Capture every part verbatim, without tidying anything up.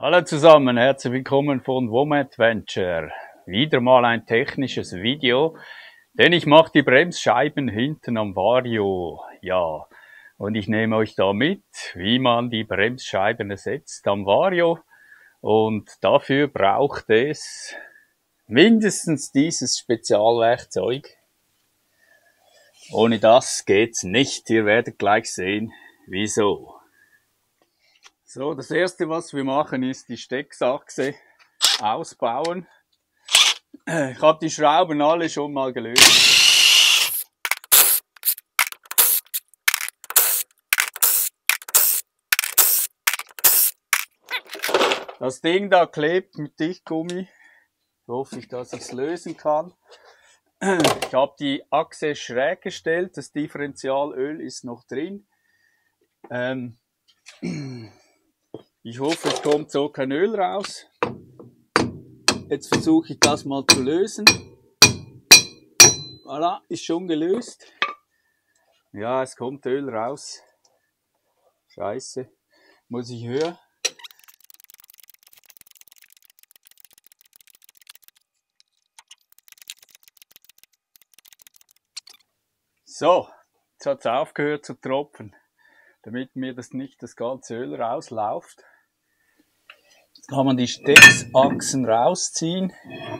Hallo zusammen, herzlich willkommen von WOMAdventure. Wieder mal ein technisches Video, denn ich mache die Bremsscheiben hinten am Vario. Ja, und ich nehme euch da mit, wie man die Bremsscheiben ersetzt am Vario. Und dafür braucht es mindestens dieses Spezialwerkzeug. Ohne das geht's nicht. Ihr werdet gleich sehen, wieso. So, das erste, was wir machen, ist die Stecksachse ausbauen. Ich habe die Schrauben alle schon mal gelöst. Das Ding da klebt mit Dichtgummi. Hoffe ich, dass ich es lösen kann. Ich habe die Achse schräg gestellt, das Differentialöl ist noch drin. Ähm, ich hoffe, es kommt so kein Öl raus. Jetzt versuche ich das mal zu lösen. Voilà, ist schon gelöst. Ja, es kommt Öl raus. Scheiße. Muss ich höher? So, jetzt hat es aufgehört zu tropfen, damit mir das nicht das ganze Öl rausläuft. Jetzt kann man die Stecksachsen rausziehen.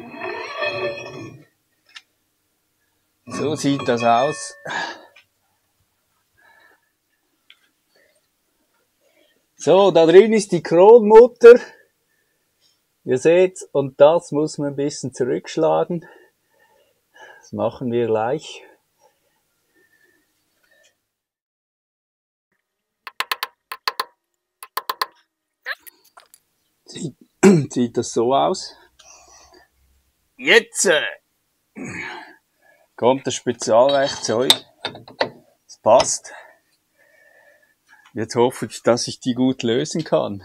So sieht das aus. So, da drin ist die Kronmutter. Ihr seht, und das muss man ein bisschen zurückschlagen. Das machen wir gleich. Sieht, sieht das so aus. Jetzt äh, kommt das Spezialwerkzeug. Es passt. Jetzt hoffe ich, dass ich die gut lösen kann.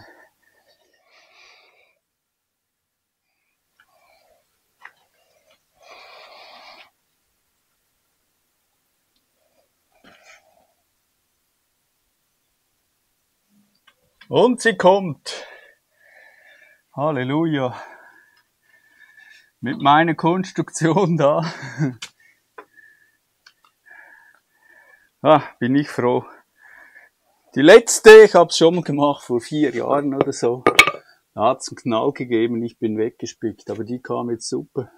Und sie kommt. Halleluja. Mit meiner Konstruktion da. Ah, bin ich froh. Die letzte, ich habe es schon mal gemacht, vor vier Jahren oder so. Da hat es einen Knall gegeben, ich bin weggespickt, aber die kam jetzt super.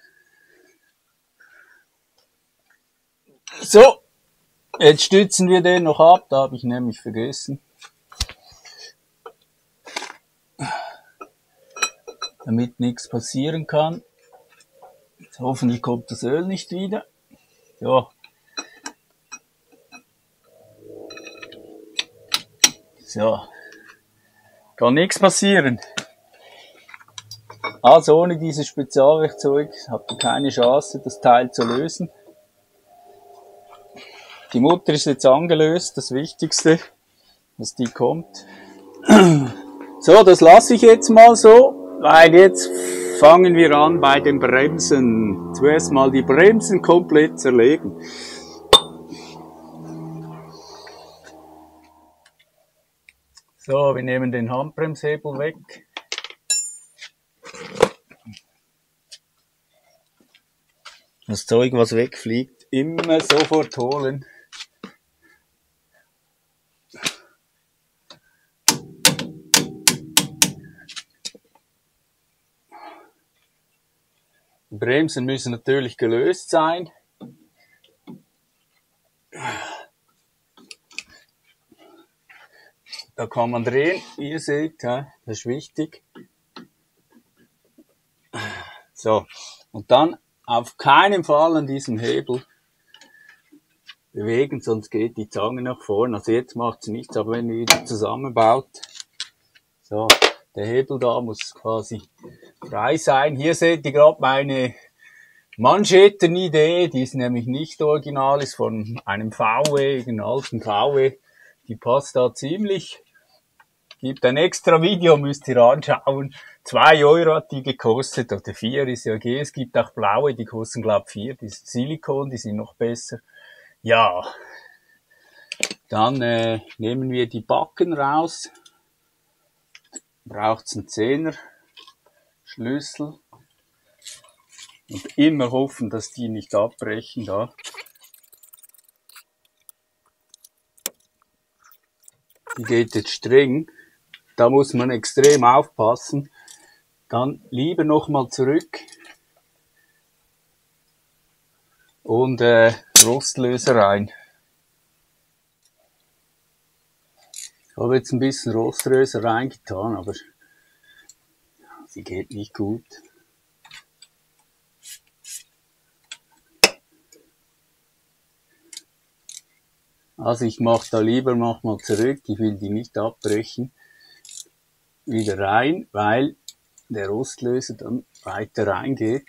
So, jetzt stützen wir den noch ab, da habe ich nämlich vergessen. Damit nichts passieren kann. Jetzt hoffentlich kommt das Öl nicht wieder. Ja. So. Kann nichts passieren. Also ohne dieses Spezialwerkzeug habt ihr keine Chance, das Teil zu lösen. Die Mutter ist jetzt angelöst, das Wichtigste, dass die kommt. So, das lasse ich jetzt mal so. Weil jetzt fangen wir an bei den Bremsen. Zuerst mal die Bremsen komplett zerlegen. So, wir nehmen den Handbremshebel weg. Das Zeug, was wegfliegt, immer sofort holen. Die Bremsen müssen natürlich gelöst sein. Da kann man drehen, ihr seht, das ist wichtig. So, und dann auf keinen Fall an diesem Hebel bewegen, sonst geht die Zange nach vorne. Also jetzt macht es nichts, aber wenn ihr wieder zusammenbaut, so, der Hebel da muss quasi frei sein. Hier seht ihr gerade meine Manschettenidee, die ist nämlich nicht original, ist von einem V W, einem alten V W. Die passt da ziemlich. Gibt ein extra Video, müsst ihr anschauen. Zwei Euro hat die gekostet, oder vier ist ja okay. Es gibt auch blaue, die kosten glaube ich vier. Die sind Silikon, die sind noch besser. Ja, dann äh, nehmen wir die Backen raus. braucht es einen Zehner Schlüssel. Und immer hoffen, dass die nicht abbrechen da. Die geht jetzt streng. Da muss man extrem aufpassen. Dann lieber nochmal zurück. Und äh, Rostlöser rein. Ich habe jetzt ein bisschen Rostlöser reingetan, aber sie geht nicht gut. Also ich mache da lieber mach mal zurück, ich will die nicht abbrechen, wieder rein, weil der Rostlöser dann weiter reingeht.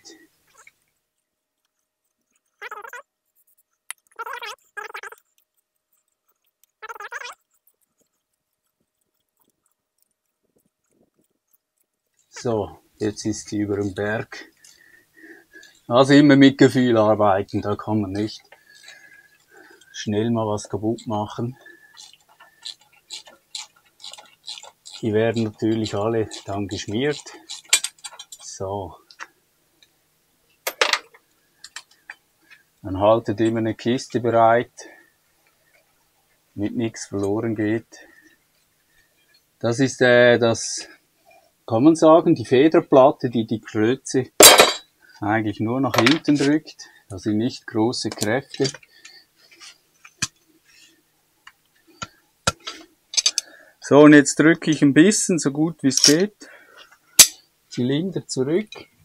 So, jetzt ist sie über dem Berg. Also immer mit Gefühl arbeiten, da kann man nicht schnell mal was kaputt machen. Die werden natürlich alle dann geschmiert. So. Dann haltet immer eine Kiste bereit, damit nichts verloren geht. Das ist äh, das, kann man sagen, die Federplatte, die die Klötze eigentlich nur nach hinten drückt. Das sind nicht große Kräfte. So, und jetzt drücke ich ein bisschen, so gut wie es geht, Zylinder zurück.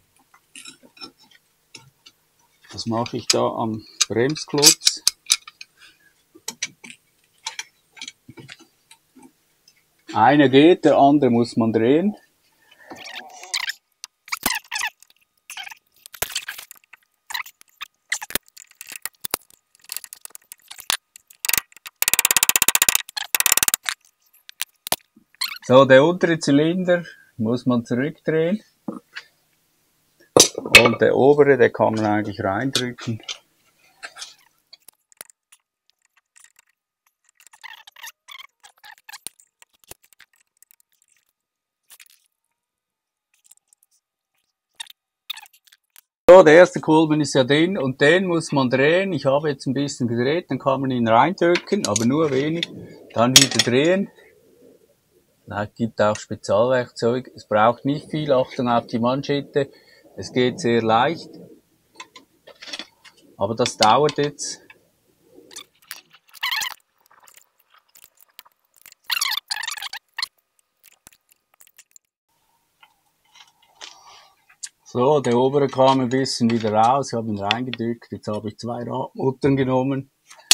Das mache ich da am Bremsklotz. Einer geht, der andere muss man drehen. So, der untere Zylinder muss man zurückdrehen. Und der obere, der kann man eigentlich reindrücken. So, der erste Kolben ist ja drin und den muss man drehen. Ich habe jetzt ein bisschen gedreht, dann kann man ihn reindrücken, aber nur wenig. Dann wieder drehen. Es gibt auch Spezialwerkzeug. Es braucht nicht viel, Achtung auf die Manschette. Es geht sehr leicht. Aber das dauert jetzt. So, der obere kam ein bisschen wieder raus. Ich habe ihn reingedrückt. Jetzt habe ich zwei Radmuttern genommen.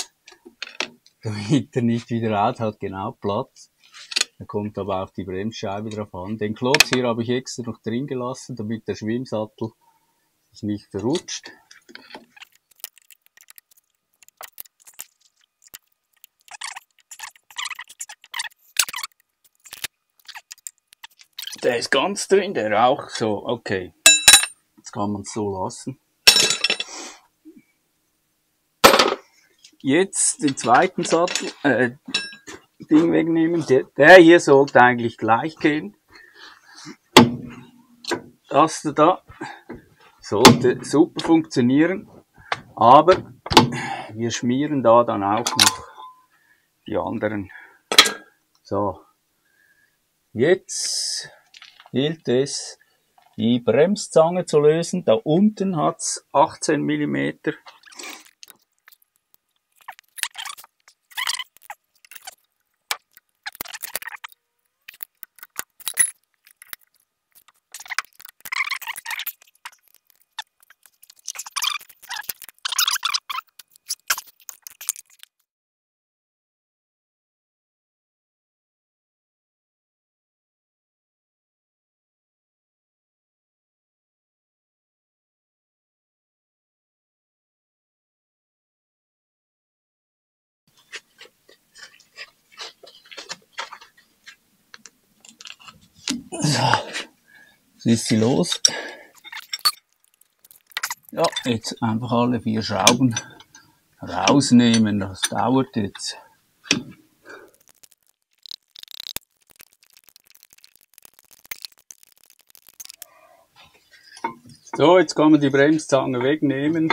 Damit er nicht wieder raus hat, genau Platz. Da kommt aber auch die Bremsscheibe drauf an. Den Klotz hier habe ich extra noch drin gelassen, damit der Schwimmsattel sich nicht verrutscht. Der ist ganz drin, der auch so. Okay, jetzt kann man es so lassen. Jetzt den zweiten Sattel, äh, Ding wegnehmen. Der, der hier sollte eigentlich gleich gehen. Das da sollte super funktionieren. Aber wir schmieren da dann auch noch die anderen. So. Jetzt gilt es, die Bremszange zu lösen. Da unten hat's achtzehn Millimeter. So, jetzt ist sie los. Ja, jetzt einfach alle vier Schrauben rausnehmen, das dauert jetzt. So, jetzt kann man die Bremszange wegnehmen.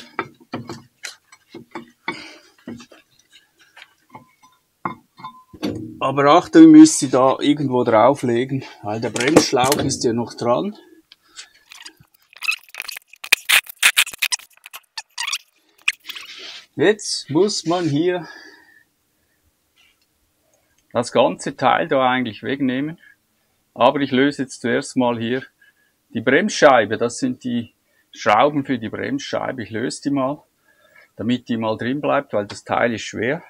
Aber Achtung, ich müsste sie da irgendwo drauflegen, weil der Bremsschlauch ist ja noch dran. Jetzt muss man hier das ganze Teil da eigentlich wegnehmen. Aber ich löse jetzt zuerst mal hier die Bremsscheibe. Das sind die Schrauben für die Bremsscheibe. Ich löse die mal, damit die mal drin bleibt, weil das Teil ist schwer.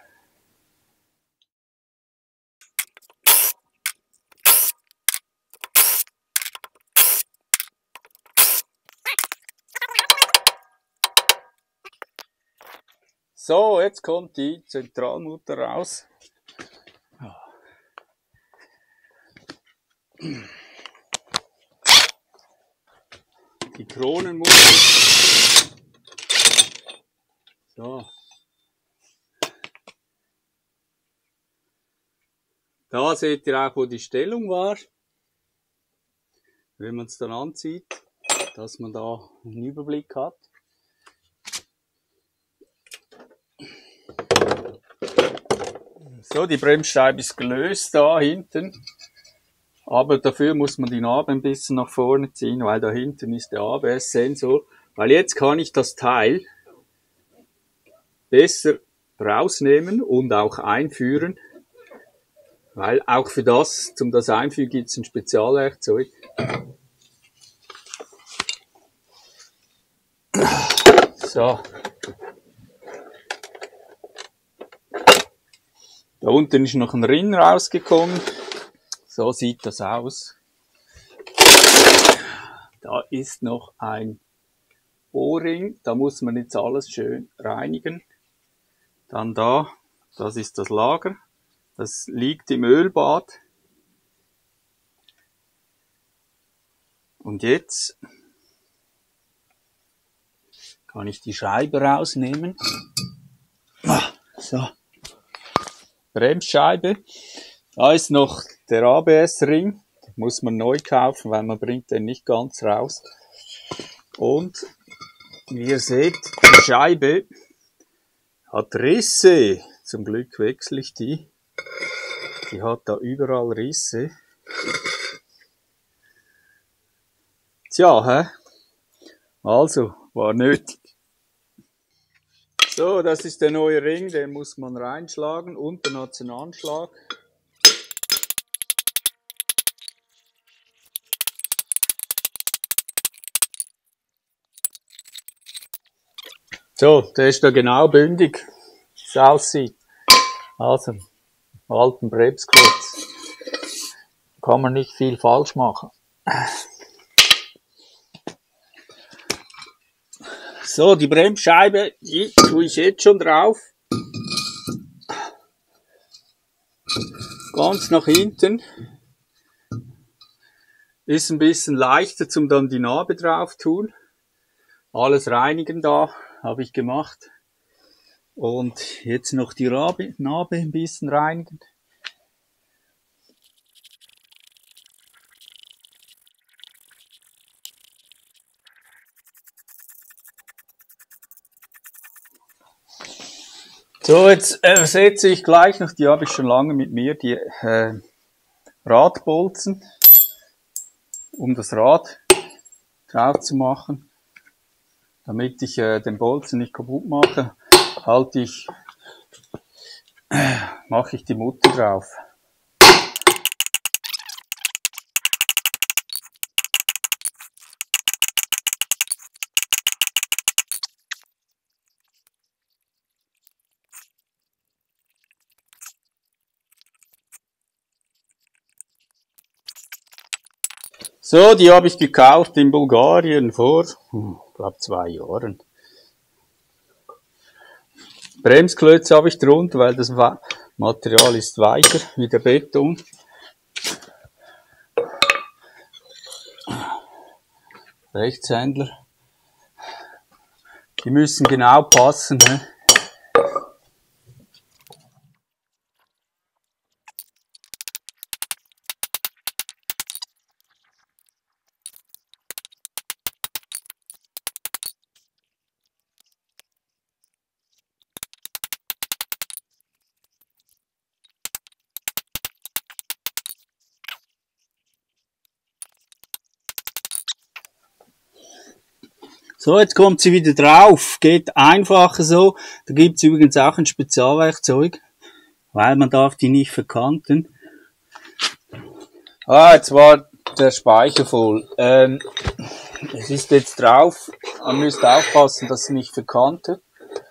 So, jetzt kommt die Zentralmutter raus. Die Kronenmutter. So. Da seht ihr auch, wo die Stellung war. Wenn man es dann anzieht, dass man da einen Überblick hat. So, die Bremsscheibe ist gelöst da hinten. Aber dafür muss man die Narbe ein bisschen nach vorne ziehen, weil da hinten ist der A B S-Sensor. Weil jetzt kann ich das Teil besser rausnehmen und auch einführen. Weil auch für das, zum das einführen, gibt es ein Spezialwerkzeug. So. Da unten ist noch ein Ring rausgekommen. So sieht das aus. Da ist noch ein O-Ring. Da muss man jetzt alles schön reinigen. Dann da, das ist das Lager. Das liegt im Ölbad. Und jetzt kann ich die Scheibe rausnehmen. So. Bremsscheibe. Da ist noch der A B S-Ring. Den muss man neu kaufen, weil man bringt den nicht ganz raus. Und wie ihr seht, die Scheibe hat Risse. Zum Glück wechsle ich die. Die hat da überall Risse. Tja, hä? Also, war nötig. So, das ist der neue Ring, den muss man reinschlagen. Unten hat es einen Anschlag. So, der ist da genau bündig, wie es aussieht. Also, alten Bremsklotz. Kann man nicht viel falsch machen. So, die Bremsscheibe, die tue ich jetzt schon drauf. Ganz nach hinten. Ist ein bisschen leichter, zum dann die Narbe drauf tun. Alles reinigen da, habe ich gemacht. Und jetzt noch die Narbe, Narbe ein bisschen reinigen. So, jetzt ersetze ich gleich noch, die habe ich schon lange mit mir, die äh, Radbolzen, um das Rad drauf zu machen. Damit ich äh, den Bolzen nicht kaputt mache, halte ich, äh, mache ich die Mutter drauf. So, die habe ich gekauft in Bulgarien vor, ich glaube, zwei Jahren. Bremsklötze habe ich drunter, weil das Material ist weicher wie der Beton. Rechtshändler. Die müssen genau passen. Ne? So, jetzt kommt sie wieder drauf. Geht einfacher so. Da gibt's übrigens auch ein Spezialwerkzeug, weil man darf die nicht verkanten. Ah, jetzt war der Speicher voll. Ähm, es ist jetzt drauf. Man müsste aufpassen, dass sie nicht verkantet.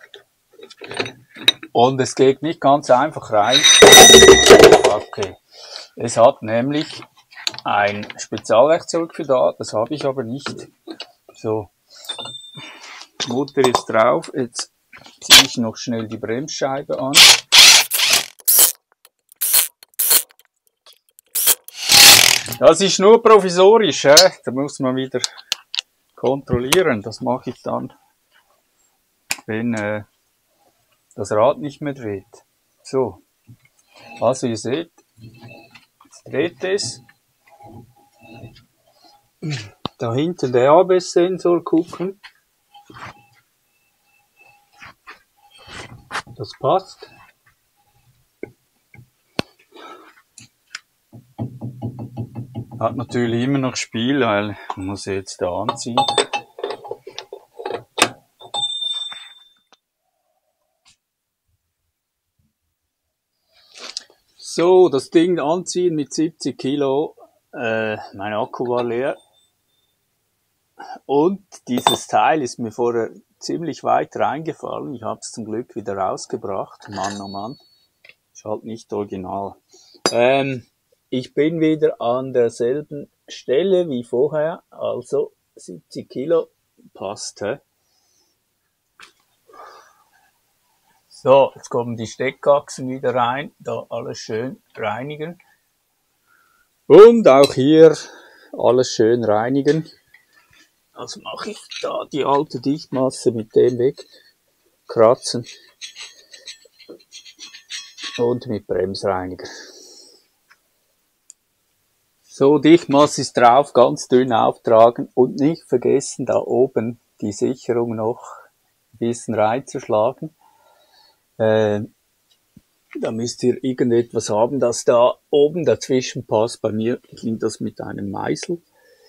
Und es geht nicht ganz einfach rein. Okay. Es hat nämlich ein Spezialwerkzeug für da. Das habe ich aber nicht. So. Mutter ist drauf, jetzt ziehe ich noch schnell die Bremsscheibe an. Das ist nur provisorisch, hä? Da muss man wieder kontrollieren. Das mache ich dann, wenn äh, das Rad nicht mehr dreht. So, also ihr seht, jetzt dreht es. Da hinten der A B S-Sensor gucken. Das passt. Hat natürlich immer noch Spiel, weil man muss jetzt da anziehen. So, das Ding anziehen mit siebzig Kilo. Äh, mein Akku war leer. Und dieses Teil ist mir vorher ziemlich weit reingefallen. Ich habe es zum Glück wieder rausgebracht. Mann, oh Mann. Ist halt nicht original. Ähm, ich bin wieder an derselben Stelle wie vorher. Also siebzig Kilo passt. He? So, jetzt kommen die Steckachsen wieder rein. Da alles schön reinigen. Und auch hier alles schön reinigen. Also mache ich da die alte Dichtmasse mit dem weg, kratzen und mit Bremsreiniger. So, Dichtmasse ist drauf, ganz dünn auftragen und nicht vergessen, da oben die Sicherung noch ein bisschen reinzuschlagen. Äh, da müsst ihr irgendetwas haben, das da oben dazwischen passt. Bei mir ging das mit einem Meißel.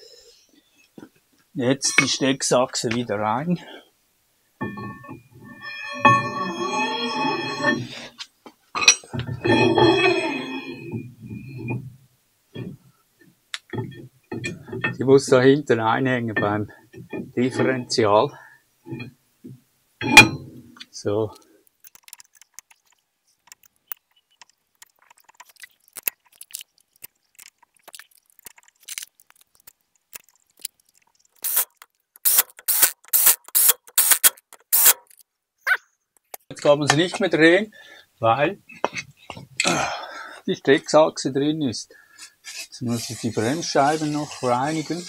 Jetzt die Stecksachse wieder rein. Die muss da hinten einhängen beim Differential. So. Jetzt kann man sie nicht mehr drehen, weil die Stecksachse drin ist. Jetzt muss ich die Bremsscheiben noch reinigen.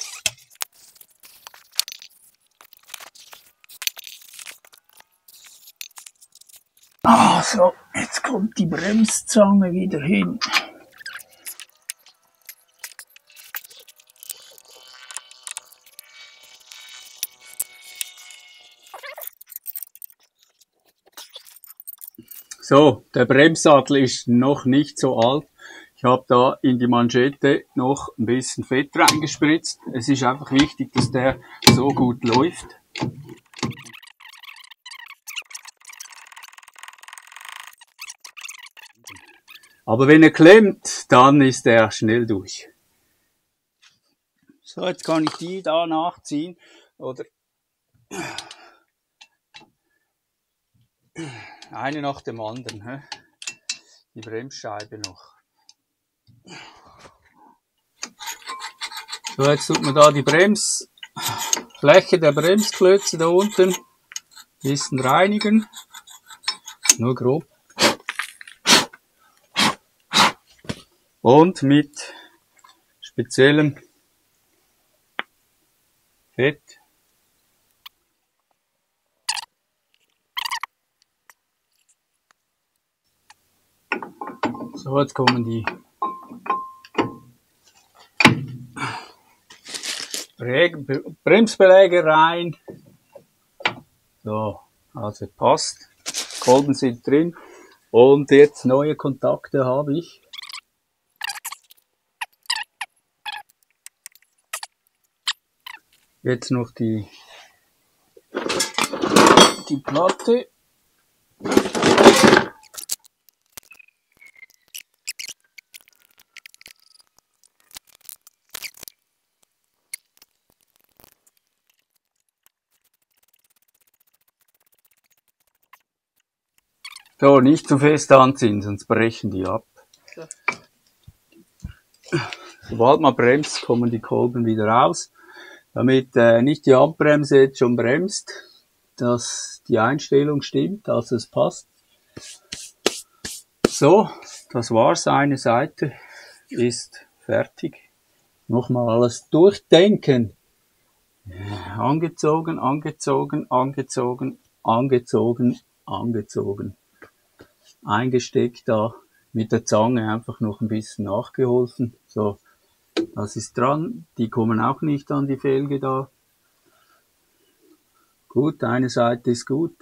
Ah, so, jetzt kommt die Bremszange wieder hin. So, der Bremssattel ist noch nicht so alt. Ich habe da in die Manschette noch ein bisschen Fett reingespritzt. Es ist einfach wichtig, dass der so gut läuft. Aber wenn er klemmt, dann ist er schnell durch. So, jetzt kann ich die da nachziehen. Oder eine nach dem anderen. He? Die Bremsscheibe noch. So, jetzt tut man da die Bremsfläche der Bremsklötze da unten ein bisschen reinigen. Nur grob. Und mit speziellem Fett. So, jetzt kommen die Bremsbeläge rein. So, also passt. Kolben sind drin. Und jetzt neue Kontakte habe ich. Jetzt noch die die Platte. So, nicht zu fest anziehen, sonst brechen die ab. Sobald man bremst, kommen die Kolben wieder raus. Damit äh, nicht die Handbremse jetzt schon bremst, dass die Einstellung stimmt, also es passt. So, das war's. Eine Seite ist fertig. Nochmal alles durchdenken. Angezogen, angezogen, angezogen, angezogen, angezogen. Eingesteckt da, mit der Zange einfach noch ein bisschen nachgeholfen. So, das ist dran. Die kommen auch nicht an die Felge da. Gut, eine Seite ist gut.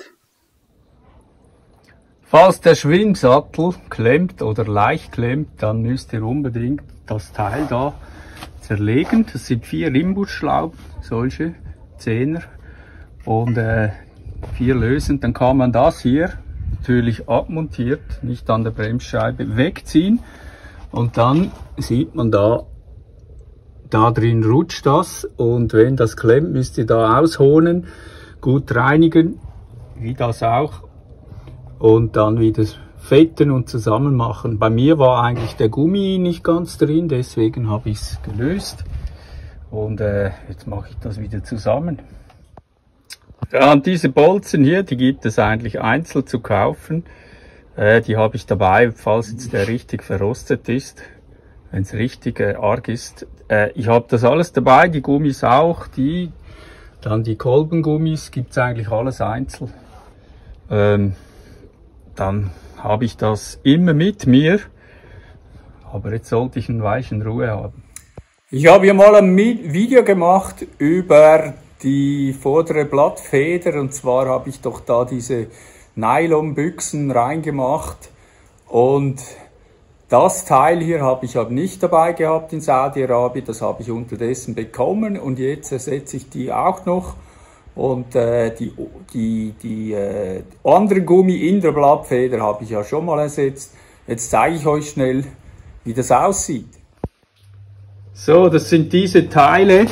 Falls der Schwimmsattel klemmt oder leicht klemmt, dann müsst ihr unbedingt das Teil da zerlegen. Das sind vier Imbusschrauben, solche Zehner und äh, vier lösen. Dann kann man das hier natürlich abmontiert, nicht an der Bremsscheibe, wegziehen und dann sieht man da, da drin rutscht das und wenn das klemmt, müsst ihr da ausholen, gut reinigen, wie das auch und dann wieder fetten und zusammen machen. Bei mir war eigentlich der Gummi nicht ganz drin, deswegen habe ich es gelöst und äh, jetzt mache ich das wieder zusammen. Ja, und diese Bolzen hier, die gibt es eigentlich einzeln zu kaufen. Äh, die habe ich dabei, falls jetzt der richtig verrostet ist, wenn es richtig äh, arg ist. Äh, ich habe das alles dabei, die Gummis auch, die, dann die Kolbengummis, gibt's eigentlich alles einzeln. Ähm, dann habe ich das immer mit mir, aber jetzt sollte ich ein Weilchen Ruhe haben. Ich habe hier mal ein Video gemacht über die vordere Blattfeder und zwar habe ich doch da diese Nylonbüchsen reingemacht und das Teil hier habe ich aber nicht dabei gehabt in Saudi-Arabien, das habe ich unterdessen bekommen und jetzt ersetze ich die auch noch und äh, die, die, die äh, anderen Gummi in der Blattfeder habe ich ja schon mal ersetzt. Jetzt zeige ich euch schnell, wie das aussieht. So, das sind diese Teile.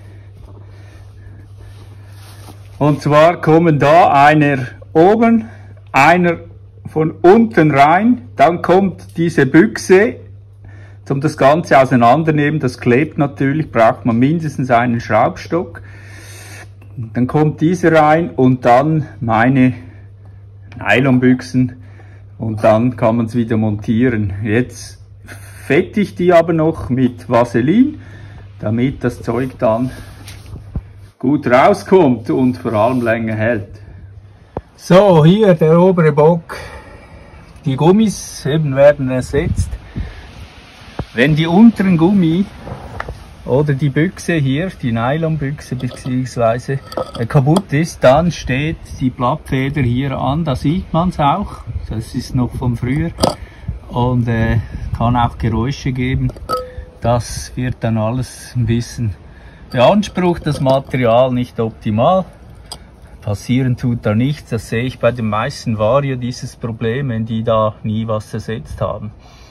Und zwar kommen da einer oben, einer von unten rein, dann kommt diese Büchse, um das Ganze auseinandernehmen, das klebt natürlich, braucht man mindestens einen Schraubstock. Dann kommt diese rein und dann meine Nylonbüchsen und dann kann man es wieder montieren. Jetzt fette ich die aber noch mit Vaseline, damit das Zeug dann gut rauskommt und vor allem länger hält. So, hier der obere Bock. Die Gummis eben werden ersetzt. Wenn die unteren Gummi oder die Büchse hier, die Nylonbüchse bzw. kaputt ist, dann steht die Blattfeder hier an, da sieht man es auch. Das ist noch von früher und äh, kann auch Geräusche geben. Das wird dann alles ein bisschen beansprucht, das Material nicht optimal. Passieren tut da nichts, das sehe ich bei den meisten Vario, dieses Problem, wenn die da nie was ersetzt haben.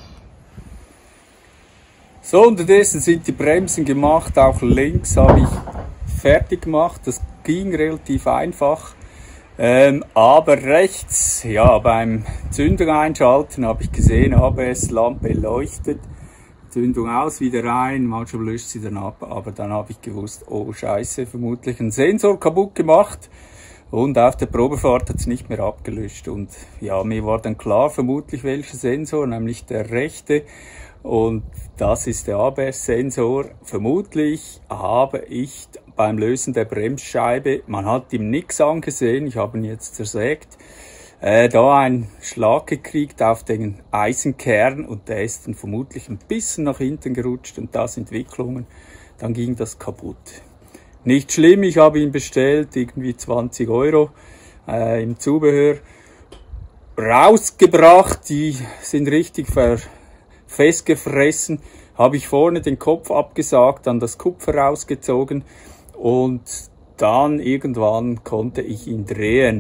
So, unterdessen sind die Bremsen gemacht, auch links habe ich fertig gemacht, das ging relativ einfach. Ähm, aber rechts, ja, beim Zündung einschalten habe ich gesehen, A B S-Lampe leuchtet. Zündung aus, wieder rein, manchmal löscht sie dann ab, aber dann habe ich gewusst, oh Scheiße, vermutlich ein Sensor kaputt gemacht und auf der Probefahrt hat es nicht mehr abgelöscht und ja, mir war dann klar, vermutlich welcher Sensor, nämlich der rechte und das ist der A B S-Sensor. Vermutlich habe ich beim Lösen der Bremsscheibe, man hat ihm nichts angesehen, ich habe ihn jetzt zersägt, Äh, da einen Schlag gekriegt auf den Eisenkern und der ist dann vermutlich ein bisschen nach hinten gerutscht und das Entwicklungen, dann ging das kaputt. Nicht schlimm, ich habe ihn bestellt, irgendwie zwanzig Euro äh, im Zubehör, rausgebracht, die sind richtig ver festgefressen, habe ich vorne den Kopf abgesagt, dann das Kupfer rausgezogen und dann irgendwann konnte ich ihn drehen.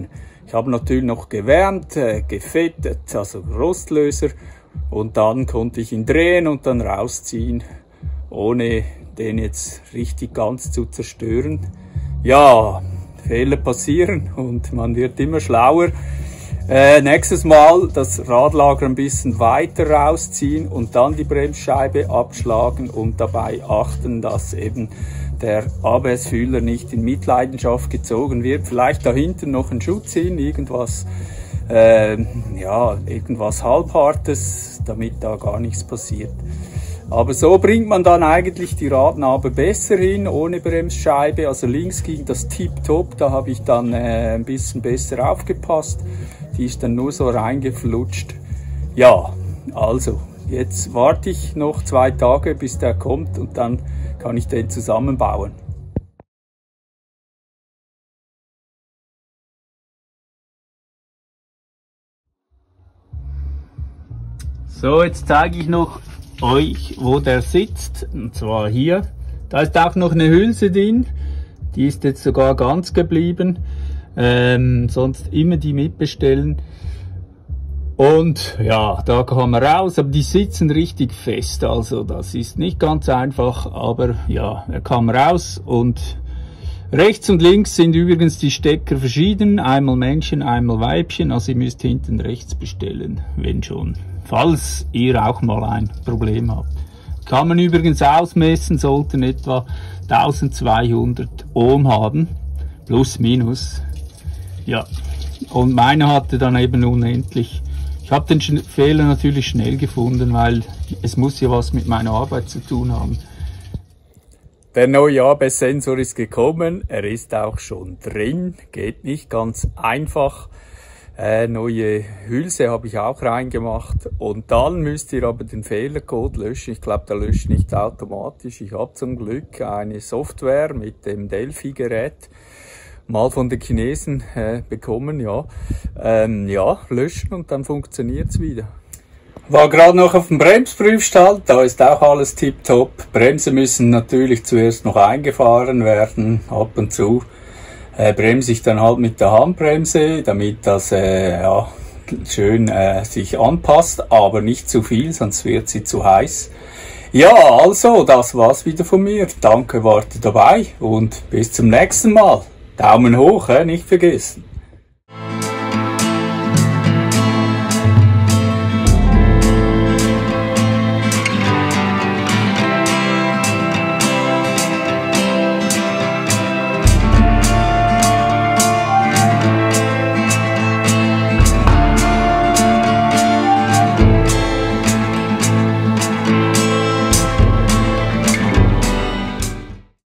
Ich habe natürlich noch gewärmt, äh, gefettet, also Rostlöser. Und dann konnte ich ihn drehen und dann rausziehen, ohne den jetzt richtig ganz zu zerstören. Ja, Fehler passieren und man wird immer schlauer. Äh, nächstes Mal das Radlager ein bisschen weiter rausziehen und dann die Bremsscheibe abschlagen und dabei achten, dass eben der A B S-Fühler nicht in Mitleidenschaft gezogen wird. Vielleicht da hinten noch ein Schutz hin, irgendwas, äh, ja, irgendwas Halbhartes, damit da gar nichts passiert. Aber so bringt man dann eigentlich die Radnabe besser hin, ohne Bremsscheibe. Also links ging das tipptopp, da habe ich dann äh, ein bisschen besser aufgepasst. Die ist dann nur so reingeflutscht. Ja, also, jetzt warte ich noch zwei Tage, bis der kommt und dann kann ich den zusammenbauen. So, jetzt zeige ich noch euch, wo der sitzt, und zwar hier. Da ist auch noch eine Hülse drin, die ist jetzt sogar ganz geblieben, ähm, sonst immer die mitbestellen. Und ja, da kann man raus, aber die sitzen richtig fest, also das ist nicht ganz einfach, aber ja, er kam raus. Und rechts und links sind übrigens die Stecker verschieden, einmal Männchen, einmal Weibchen, also ihr müsst hinten rechts bestellen, wenn schon, falls ihr auch mal ein Problem habt. Kann man übrigens ausmessen, sollten etwa eintausendzweihundert Ohm haben, plus minus, ja, und meiner hatte dann eben unendlich. Ich habe den Fehler natürlich schnell gefunden, weil es muss ja was mit meiner Arbeit zu tun haben. Der neue A B S-Sensor ist gekommen, er ist auch schon drin, geht nicht ganz einfach. Äh, neue Hülse habe ich auch reingemacht und dann müsst ihr aber den Fehlercode löschen. Ich glaube, der löscht nicht automatisch. Ich habe zum Glück eine Software mit dem Delphi-Gerät mal von den Chinesen äh, bekommen, ja. Ähm, ja, löschen und dann funktioniert's wieder. War gerade noch auf dem Bremsprüfstall, da ist auch alles tipptopp. Bremsen müssen natürlich zuerst noch eingefahren werden, ab und zu. Äh, bremse ich dann halt mit der Handbremse, damit das äh, ja, schön äh, sich anpasst, aber nicht zu viel, sonst wird sie zu heiß. Ja, also, das war's wieder von mir. Danke, wart ihr dabei und bis zum nächsten Mal. Daumen hoch, äh, nicht vergessen.